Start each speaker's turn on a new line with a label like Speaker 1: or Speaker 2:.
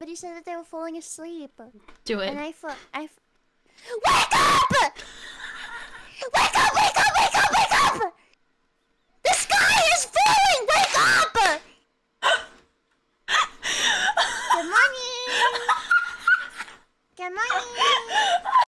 Speaker 1: But he said that they were falling asleep.
Speaker 2: Do it.
Speaker 1: And wake up!